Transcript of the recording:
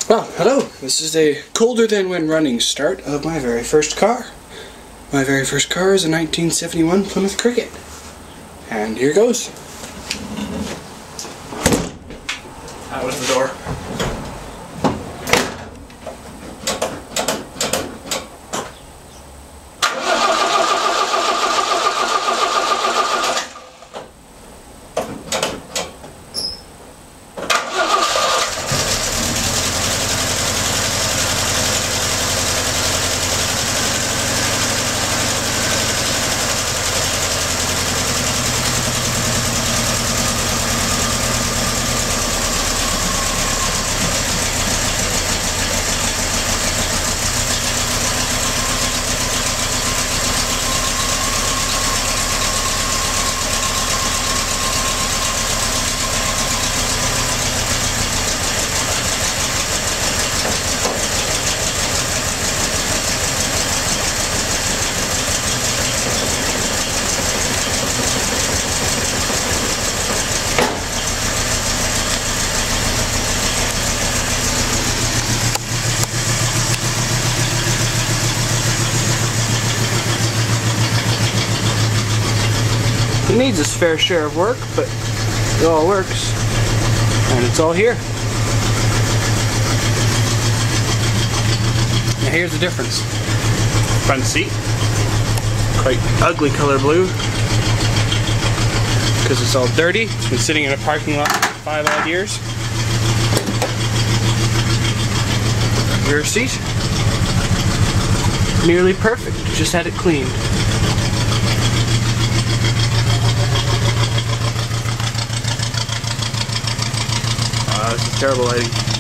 Well, hello. This is a colder than when running start of my very first car. My very first car is a 1971 Plymouth Cricket. And here goes. That was the door. It needs its fair share of work, but it all works. And it's all here. Now here's the difference. Front seat, quite ugly color blue, because it's all dirty. It's been sitting in a parking lot for 5 odd years. Rear seat, nearly perfect, just had it cleaned. This is terrible lighting.